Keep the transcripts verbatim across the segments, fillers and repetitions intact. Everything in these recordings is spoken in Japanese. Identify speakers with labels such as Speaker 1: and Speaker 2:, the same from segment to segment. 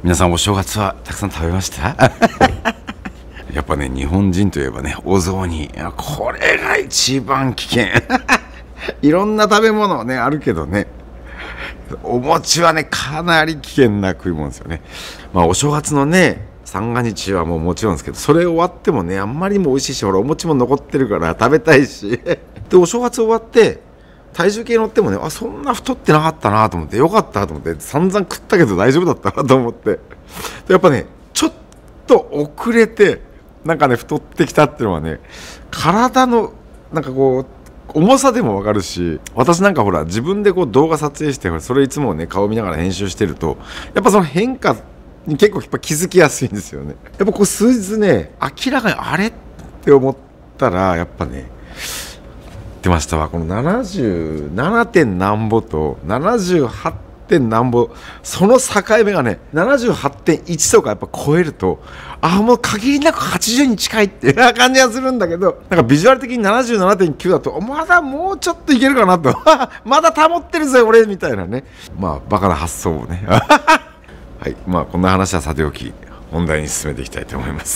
Speaker 1: 皆さんお正月はたくさん食べましたやっぱね、日本人といえばね、お雑煮、これが一番危険いろんな食べ物ねあるけどね、お餅はねかなり危険な食い物ですよね。まあお正月のね三が日はもうもちろんですけど、それ終わってもねあんまりにも美味しいし、ほらお餅も残ってるから食べたいしでお正月終わって体重計乗ってもね、あそんな太ってなかったなと思って、よかったと思って、散々食ったけど大丈夫だったなと思って、やっぱねちょっと遅れてなんかね太ってきたっていうのはね、体のなんかこう重さでも分かるし、私なんかほら自分でこう動画撮影してそれいつもね顔見ながら編集してると、やっぱその変化に結構やっぱ気づきやすいんですよね。やっぱこう数日ね明らかにあれって思ったら、やっぱね出ましたわ、このななじゅうななてんなんぼとななじゅうはちてんなんぼ、その境目がね ななじゅうはちてんいち とかやっぱ超えると、ああもう限りなくはちじゅうに近いっていう感じがするんだけど、なんかビジュアル的に ななじゅうななてんきゅう だとまだもうちょっといけるかなとまだ保ってるぜ俺みたいなね、まあバカな発想をねはい、まあこんな話はさておき、本題に進めていきたいと思います。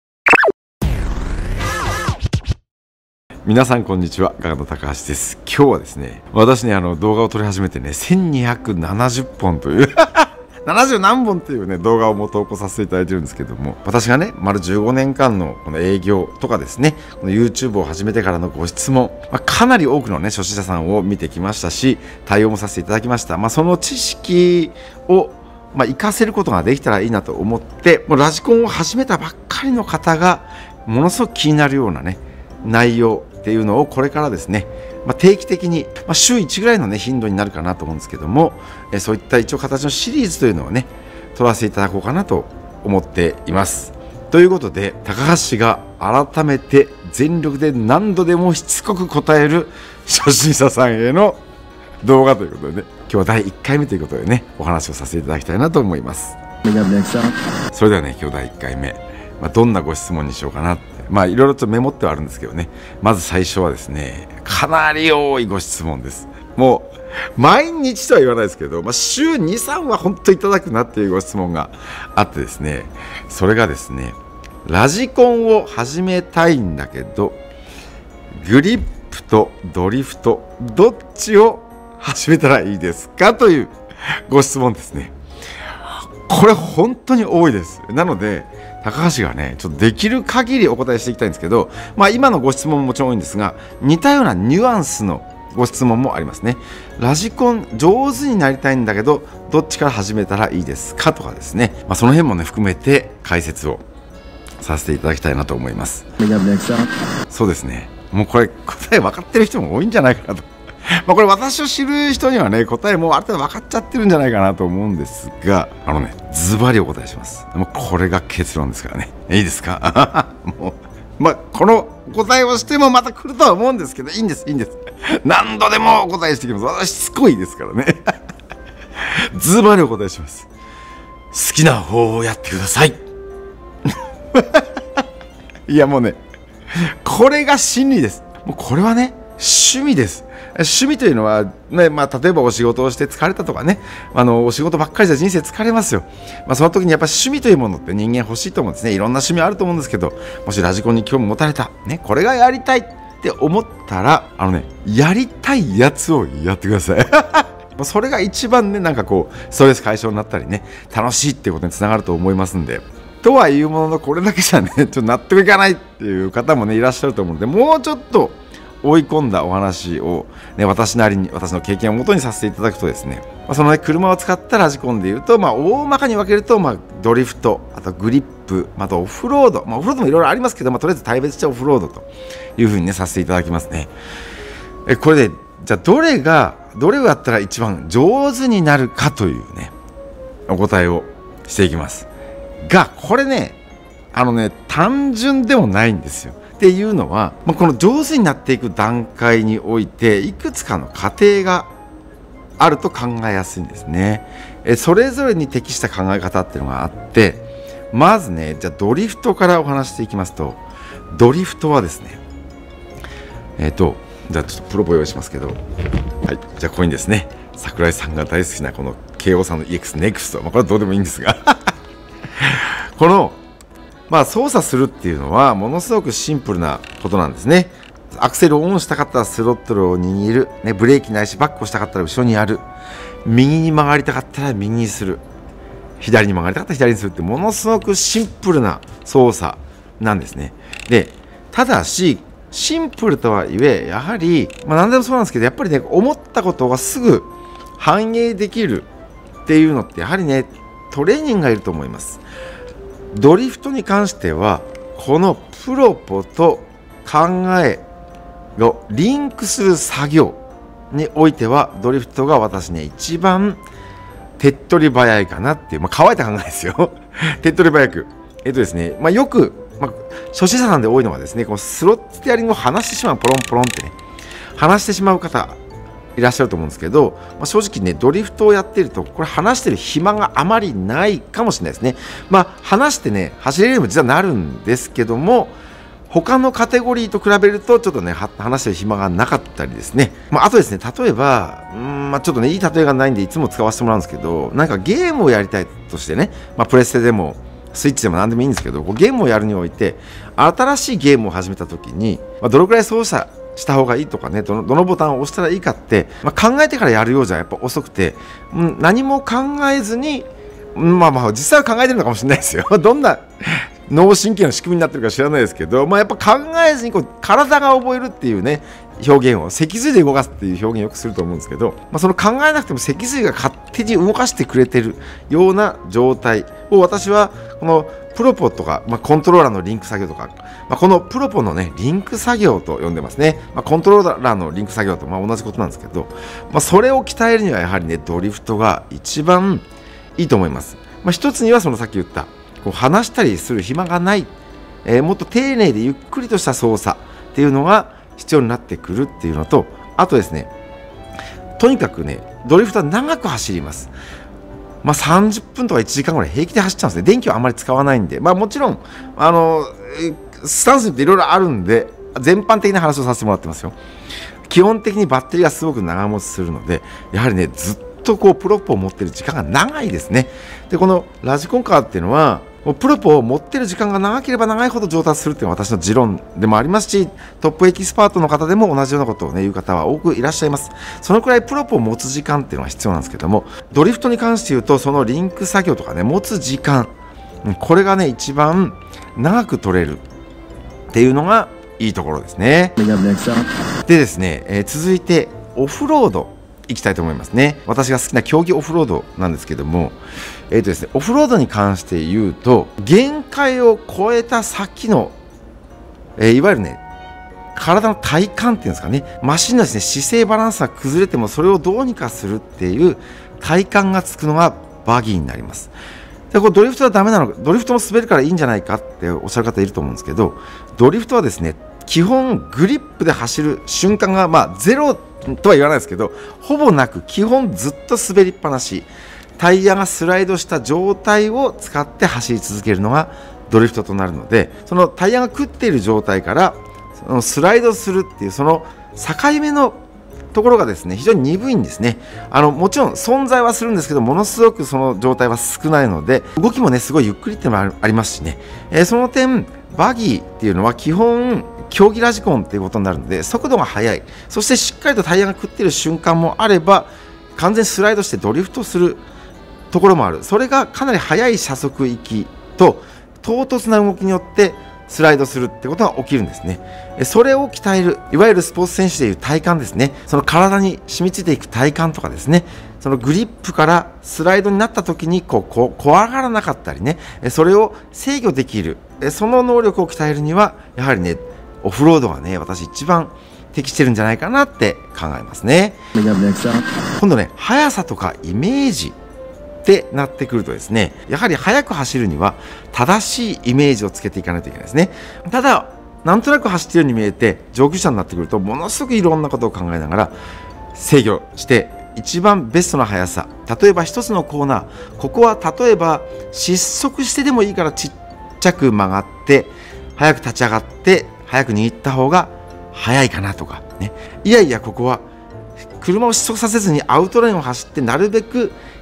Speaker 1: 皆さんこんにちは、ガガの高橋です。今日はですね、私ねあの動画を撮り始めてねせんにひゃくななじゅっぽんというななじゅうなんぼんというね動画をも投稿させていただいてるんですけども、私がね丸じゅうごねんかんのこの営業とかですね、この YouTube を始めてからのご質問、まあ、かなり多くのね初心者さんを見てきましたし、対応もさせていただきました。まあ、その知識をまあ活かせることができたらいいなと思って、もうラジコンを始めたばっかりの方がものすごく気になるようなね内容っていうのをこれからですね、まあ、定期的に、まあ、週いちぐらいのね頻度になるかなと思うんですけども、えそういった一応形のシリーズというのをね撮らせていただこうかなと思っています。ということで、高橋氏が改めて全力で何度でもしつこく答える初心者さんへの動画ということでね、今日はだいいっかいめということでねお話をさせていただきたいなと思います。それではね今日だいいっかいめ、まあ、どんなご質問にしようかなって、まあいろいろとメモってはあるんですけどね、まず最初はですね、かなり多いご質問です。もう毎日とは言わないですけど、まあ、週に、さんは本当いただくなっていうご質問があってですね、それがですね、ラジコンを始めたいんだけどグリップとドリフトどっちを始めたらいいですかというご質問ですね。これ本当に多いです。なので高橋がねちょっとできる限りお答えしていきたいんですけど、まあ今のご質問ももちろん多いんですが、似たようなニュアンスのご質問もありますね。ラジコン上手になりたいんだけどどっちから始めたらいいですかとかですね、まあ、その辺もね含めて解説をさせていただきたいなと思います。そうですね、もうこれ答え分かってる人も多いんじゃないかなとまあこれ私を知る人にはね答えもうある程度分かっちゃってるんじゃないかなと思うんですが、あのねズバリお答えします。もうこれが結論ですからね、いいですかもうまあこの答えをしてもまた来るとは思うんですけど、いいんですいいんです、何度でもお答えしてきます。私しつこいですからねズバリお答えします。好きな方をやってくださいいやもうねこれが真理です。もうこれはね趣味です。趣味というのは、ねまあ、例えばお仕事をして疲れたとかね、あのお仕事ばっかりじゃ人生疲れますよ。まあ、その時にやっぱり趣味というものって人間欲しいと思うんですね。いろんな趣味あると思うんですけど、もしラジコンに興味持たれた、ね、これがやりたいって思ったら、あのねやりたいやつをやってくださいそれが一番ねなんかこうストレス解消になったりね楽しいっていうことにつながると思いますんで。とはいうもののこれだけじゃねちょっと納得いかないっていう方もねいらっしゃると思うので、もうちょっと追い込んだお話を、ね、私なりに私の経験をもとにさせていただくとですね、まあ、その、ね、車を使ったラジコンでいうと、まあ、大まかに分けると、まあ、ドリフト、あとグリップ、あとオフロード、まあ、オフロードもいろいろありますけど、まあ、とりあえず大別してオフロードというふうにねさせていただきますね。えこれでじゃあどれがどれをやったら一番上手になるかというねお答えをしていきますが、これねあのね単純でもないんですよ。っていうのは、まあ、この上手になっていく段階においていくつかの過程があると考えやすいんですね。えそれぞれに適した考え方っていうのがあって、まずねじゃあドリフトからお話していきますと、ドリフトはですねえっ、ー、とじゃあちょっとプロポ用意しますけど、はい、じゃあここにですね桜井さんが大好きなこの慶応さんの イーエックス ネクスト、まあ、これはどうでもいいんですがこのまあ操作するっていうのはものすごくシンプルなことなんですね。アクセルをオンしたかったらスロットルを握る、ね、ブレーキないしバックをしたかったら後ろにやる、右に曲がりたかったら右にする、左に曲がりたかったら左にするってものすごくシンプルな操作なんですね。でただしシンプルとはいえやはり、まあ、何でもそうなんですけどやっぱりね思ったことがすぐ反映できるっていうのってやはりねトレーニングがいると思います。ドリフトに関してはこのプロポと考えをリンクする作業においてはドリフトが私ね一番手っ取り早いかなっていう、まあ、乾いた考えですよ手っ取り早くえっとですね、まあ、よく、まあ、初心者さんで多いのはですねこのスロットステアリングを離してしまうポロンポロンってね離してしまう方いらっしゃると思うんですけど、まあ、正直ねドリフトをやっているとこれ離してる暇があまりないかもしれないですね。まあ離してね走れるように実はなるんですけども他のカテゴリーと比べるとちょっとね話してる暇がなかったりですね、まあ、あとですね例えばうん、まあ、ちょっとねいい例えがないんでいつも使わせてもらうんですけどなんかゲームをやりたいとしてね、まあ、プレステでもスイッチでも何でもいいんですけどこうゲームをやるにおいて新しいゲームを始めた時に、まあ、どのくらい操作した方がいいとかねどの、どのボタンを押したらいいかって、まあ、考えてからやるようじゃやっぱ遅くて、うん、何も考えずに、うん、まあまあ実際は考えてるのかもしれないですよどんな脳神経の仕組みになってるか知らないですけど、まあ、やっぱ考えずにこう体が覚えるっていうね表現を脊髄で動かすっていう表現をよくすると思うんですけど、まあ、その考えなくても脊髄が勝手に動かしてくれてるような状態を私はこのプロポとか、まあ、コントローラーのリンク作業とか、まあ、このプロポのねリンク作業と呼んでますね、まあ、コントローラーのリンク作業とまあ同じことなんですけど、まあ、それを鍛えるにはやはりねドリフトが一番いいと思います。まあ、一つにはそのさっき言ったこう離したりする暇がない、えー、もっと丁寧でゆっくりとした操作っていうのが必要になってくるっていうのとあとですねとにかくねドリフトは長く走ります。まあ、さんじゅっぷんとかいちじかんぐらい平気で走っちゃうんですね。電気はあまり使わないんで、まあ、もちろんあのスタンスっていろいろあるんで全般的な話をさせてもらってますよ。基本的にバッテリーがすごく長持ちするのでやはりねずっとこうプロポを持ってる時間が長いですね。でこのラジコンカーっていうのはプロポを持ってる時間が長ければ長いほど上達するっていうのが私の持論でもありますしトップエキスパートの方でも同じようなことを、ね、言う方は多くいらっしゃいます。そのくらいプロポを持つ時間っていうのが必要なんですけどもドリフトに関して言うとそのリンク作業とかね持つ時間これがね一番長く取れるっていうのがいいところですね。でですね、えー、続いてオフロードいきたいと思いますね。私が好きな競技オフロードなんですけども、えーとですね、オフロードに関して言うと限界を超えた先の、えー、いわゆるね体の体幹っていうんですかねマシンのですね姿勢バランスが崩れてもそれをどうにかするっていう体幹がつくのがバギーになります。でこれドリフトはダメなのかドリフトも滑るからいいんじゃないかっておっしゃる方いると思うんですけどドリフトはですね基本グリップで走る瞬間がまあゼロとは言わないですけどほぼなく基本ずっと滑りっぱなしタイヤがスライドした状態を使って走り続けるのがドリフトとなるのでそのタイヤが食っている状態からそのスライドするっていうその境目のところがですね非常に鈍いんですね。あのもちろん存在はするんですけどものすごくその状態は少ないので動きもねすごいゆっくりっていうのもありますしね、えー、その点バギーっていうのは基本競技ラジコンっていうことになるので速度が速いそしてしっかりとタイヤが食っている瞬間もあれば完全にスライドしてドリフトするところもある。それがかなり速い車速行きと唐突な動きによってスライドするってことが起きるんですね。それを鍛えるいわゆるスポーツ選手でいう体幹ですね。その体に染みついていく体幹とかですねそのグリップからスライドになった時にこうこう怖がらなかったりねそれを制御できるその能力を鍛えるにはやはりねオフロードがね私一番適してるんじゃないかなって考えますね。今度ね速さとかイメージってなってくるとですねやはり速く走るには正しいイメージをつけていかないといけないですね。ただなんとなく走っているように見えて上級者になってくるとものすごくいろんなことを考えながら制御して一番ベストな速さ例えば一つのコーナーここは例えば失速してでもいいからちっちゃく曲がって早く立ち上がって早く握った方が速いかなとかねいやいやここは車を失速させずにアウトレーンを走ってなるべく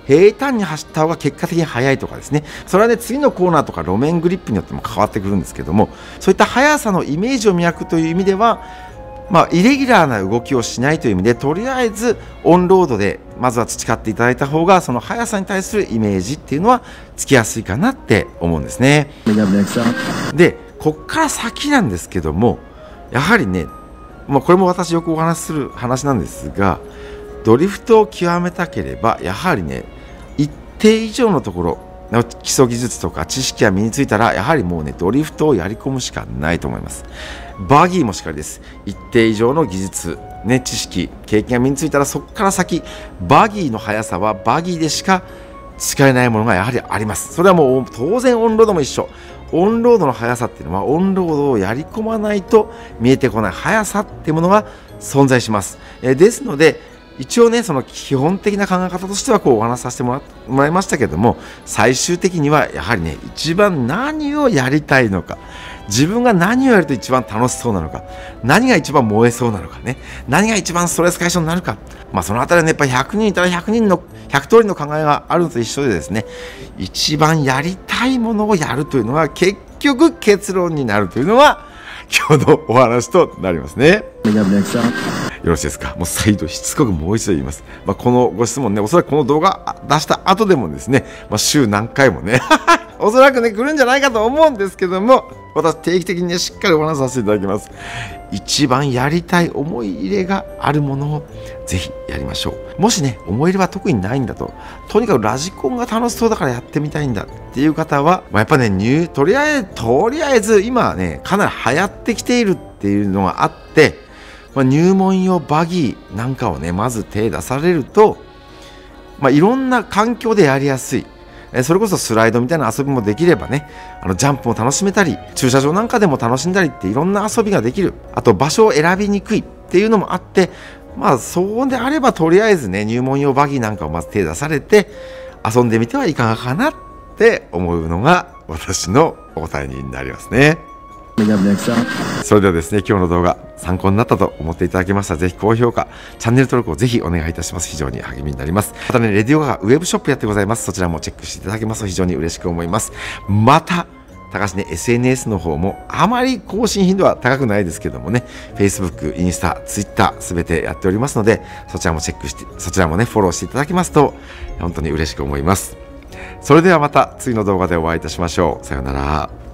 Speaker 1: 平坦に走った方が結果的に速いとかですね、それはね次のコーナーとか路面グリップによっても変わってくるんですけども、そういった速さのイメージを磨くという意味では、まあ、イレギュラーな動きをしないという意味で、とりあえずオンロードでまずは培っていただいた方が、その速さに対するイメージっていうのはつきやすいかなって思うんですね。でこっから先なんですけども、やはりね、まあ、これも私よくお話しする話なんですが、ドリフトを極めたければやはりね一定以上のところの基礎技術とか知識が身についたら、やはりもうねドリフトをやり込むしかないと思います。バギーもしかりです。一定以上の技術、ね、知識経験が身についたら、そこから先バギーの速さはバギーでしか使えないものがやはりあります。それはもう当然オンロードも一緒。オンロードの速さっていうのは、オンロードをやり込まないと見えてこない速さっていうものが存在します。えですので一応ね、その基本的な考え方としてはこうお話しさせてもらもらいましたけども、最終的にはやはりね、一番何をやりたいのか、自分が何をやると一番楽しそうなのか、何が一番燃えそうなのかね、何が一番ストレス解消になるか、まあそのあたりはね、やっぱりひゃくにんいたらひゃくにんのひゃく通りの考えがあるのと一緒でですね、一番やりたいものをやるというのは結局結論になるというのは今日のお話となりますね。よろしいですか。もう再度しつこくもう一度言います。まあ、このご質問ね、おそらくこの動画出した後でもですね、まあ、週何回もねおそらくね来るんじゃないかと思うんですけども、私定期的にねしっかりお話しさせていただきます。一番やりたい思い入れがあるものをぜひやりましょう。もしね思い入れは特にないんだと、とにかくラジコンが楽しそうだからやってみたいんだっていう方は、まあ、やっぱねニューとりあえずとりあえず今ねかなり流行ってきているっていうのがあって、まあ、入門用バギーなんかをねまず手出されると、まあ、いろんな環境でやりやすい、えそれこそスライドみたいな遊びもできればね、あのジャンプも楽しめたり、駐車場なんかでも楽しんだりっていろんな遊びができる。あと場所を選びにくいっていうのもあって、まあそうであればとりあえずね入門用バギーなんかをまず手出されて遊んでみてはいかがかなって思うのが私のお答えになりますね。それではですね、今日の動画参考になったと思っていただけましたら、ぜひ高評価、チャンネル登録をぜひお願いいたします。非常に励みになります。またね、レディオガガウェブショップやってございます。そちらもチェックしていただけますと非常に嬉しく思います。また、高橋ね、エスエヌエス の方もあまり更新頻度は高くないですけどもね、Facebook、インスタ、Twitter すべてやっておりますので、そちらもチェックして、そちらもね、フォローしていただけますと、本当に嬉しく思います。それではまた次の動画でお会いいたしましょう。さようなら。